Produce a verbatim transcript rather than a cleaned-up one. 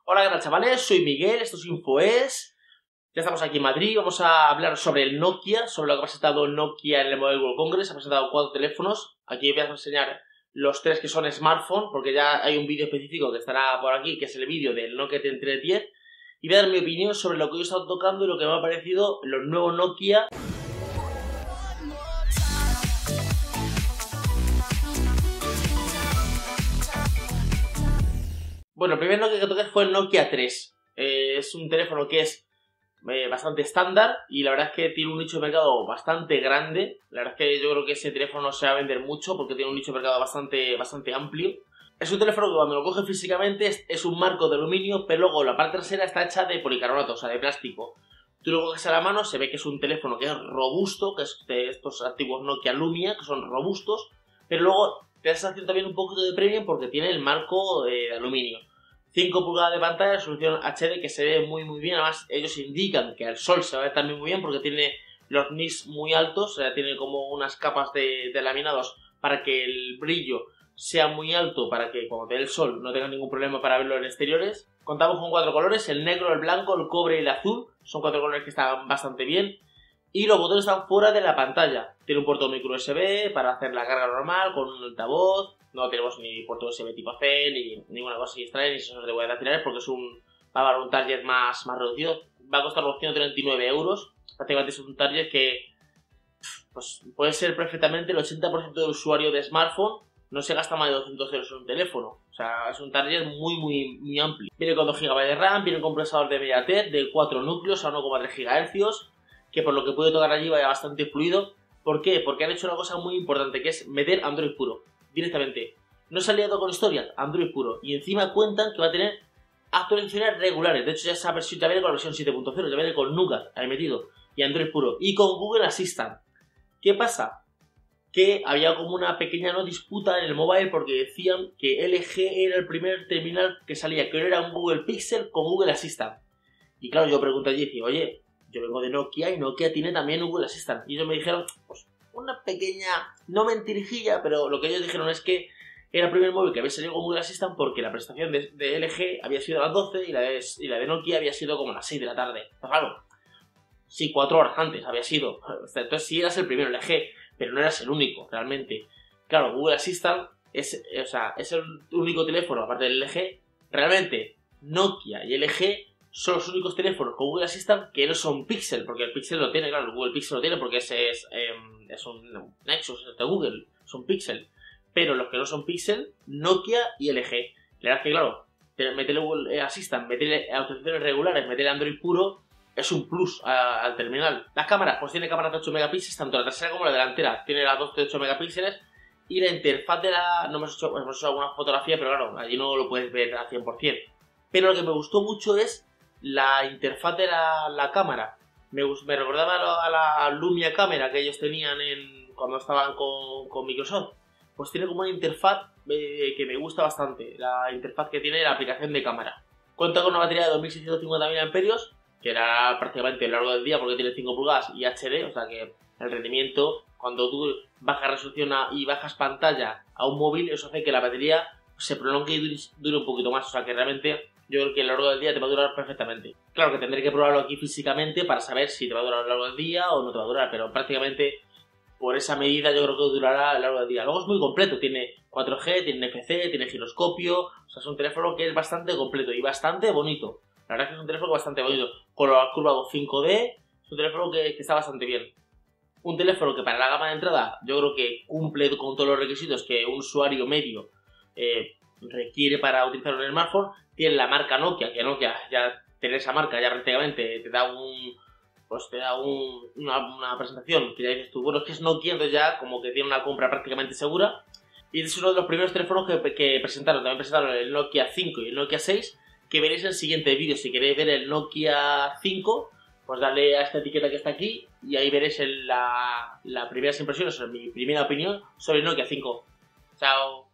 Hola, ¿qué tal, chavales? Soy Miguel, esto es InfoES. Ya estamos aquí en Madrid, vamos a hablar sobre el Nokia, sobre lo que ha presentado Nokia en el Mobile World Congress. Ha presentado cuatro teléfonos. Aquí voy a enseñar los tres que son smartphone, porque ya hay un vídeo específico que estará por aquí, que es el vídeo del Nokia treinta y tres diez. Y voy a dar mi opinión sobre lo que yo he estado tocando y lo que me ha parecido los nuevos Nokia. Bueno, el primer Nokia que toqué fue el Nokia tres. Eh, es un teléfono que es eh, bastante estándar y la verdad es que tiene un nicho de mercado bastante grande. La verdad es que yo creo que ese teléfono se va a vender mucho porque tiene un nicho de mercado bastante, bastante amplio. Es un teléfono que cuando lo coges físicamente es, es un marco de aluminio, pero luego la parte trasera está hecha de policarbonato, o sea, de plástico. Tú lo coges a la mano, se ve que es un teléfono que es robusto, que es de estos antiguos Nokia Lumia, que son robustos, pero luego te da sensación también un poquito de premium porque tiene el marco de, de aluminio. cinco pulgadas de pantalla, resolución H D que se ve muy muy bien. Además ellos indican que al sol se va a ver también muy bien porque tiene los nits muy altos, o sea, tiene como unas capas de, de laminados para que el brillo sea muy alto, para que cuando te dé el sol no tenga ningún problema para verlo en exteriores. Contamos con cuatro colores, el negro, el blanco, el cobre y el azul. Son cuatro colores que están bastante bien. Y los botones están fuera de la pantalla. Tiene un puerto micro U S B para hacer la carga normal con un altavoz. No tenemos ni puerto U S B tipo C, ni ninguna cosa extraña, ni sensores de huellas dactilares, porque es un, va a dar un target más, más reducido. Va a costar los ciento treinta y nueve euros. Prácticamente es un target que pues, puede ser perfectamente el ochenta por ciento del usuario de smartphone. No se gasta más de doscientos euros en un teléfono. O sea, es un target muy, muy, muy amplio. Viene con dos gigabytes de RAM, viene con un procesador de MediaTek de cuatro núcleos a uno coma tres gigahercios, que por lo que pude tocar allí vaya bastante fluido. ¿Por qué? Porque han hecho una cosa muy importante, que es meter Android puro, directamente. No se ha liado con historias, Android puro. Y encima cuentan que va a tener actualizaciones regulares. De hecho, ya esa versión ya viene con la versión siete punto cero, ya viene con Nougat ahí metido, y Android puro. Y con Google Assistant. ¿Qué pasa? Que había como una pequeña no disputa en el mobile porque decían que L G era el primer terminal que salía, que no era un Google Pixel con Google Assistant. Y claro, yo pregunté allí y dije, oye, yo vengo de Nokia y Nokia tiene también Google Assistant. Y ellos me dijeron, pues, una pequeña, no mentirijilla, pero lo que ellos dijeron es que era el primer móvil que había salido con Google Assistant porque la presentación de, de L G había sido a las doce y la, de, y la de Nokia había sido como a las seis de la tarde. Pues claro, sí, cuatro horas antes había sido. Entonces sí eras el primero L G, pero no eras el único, realmente. Claro, Google Assistant es, o sea, es el único teléfono, aparte del L G. Realmente, Nokia y L G son los únicos teléfonos con Google Assistant que no son Pixel, porque el Pixel lo tiene, claro, el Google Pixel lo tiene porque ese es, eh, es un Nexus es de Google, son Pixel. Pero los que no son Pixel, Nokia y L G. La verdad es que, claro, meterle Google Assistant, meterle actualizaciones regulares, meterle Android puro, es un plus a, al terminal. Las cámaras, pues tiene cámaras de ocho megapíxeles, tanto la trasera como la delantera. Tiene las dos de ocho megapíxeles. Y la interfaz de la... No me he hecho, me he hecho alguna fotografía, pero claro, allí no lo puedes ver al cien por cien. Pero lo que me gustó mucho es la interfaz de la, la cámara. Me, me recordaba a la, a la Lumia cámara que ellos tenían en, cuando estaban con, con Microsoft. Pues tiene como una interfaz eh, que me gusta bastante. La interfaz que tiene la aplicación de cámara. Cuenta con una batería de dos mil seiscientos cincuenta miliamperios hora, que era prácticamente a lo largo del día porque tiene cinco pulgadas y H D, o sea que el rendimiento, cuando tú bajas resolución a, y bajas pantalla a un móvil, eso hace que la batería se prolongue y dure, dure un poquito más, o sea que realmente yo creo que a lo largo del día te va a durar perfectamente. Claro que tendré que probarlo aquí físicamente para saber si te va a durar a lo largo del día o no te va a durar, pero prácticamente por esa medida yo creo que durará a lo largo del día. Luego es muy completo, tiene cuatro G, tiene N F C, tiene giroscopio, o sea es un teléfono que es bastante completo y bastante bonito. La verdad es que es un teléfono bastante bonito, con la curva cinco D, es un teléfono que, que está bastante bien. Un teléfono que para la gama de entrada yo creo que cumple con todos los requisitos que un usuario medio eh, requiere para utilizarlo en el smartphone. Tiene la marca Nokia, que Nokia ya tener esa marca ya prácticamente te da un... pues te da un, una, una presentación que ya dices tú, bueno, es que es Nokia, entonces ya como que tiene una compra prácticamente segura. Y es uno de los primeros teléfonos que, que presentaron, también presentaron el Nokia cinco y el Nokia seis, que veréis en el siguiente vídeo. Si queréis ver el Nokia cinco, pues darle a esta etiqueta que está aquí y ahí veréis la, las primeras impresiones, mi primera opinión sobre el Nokia cinco. Chao.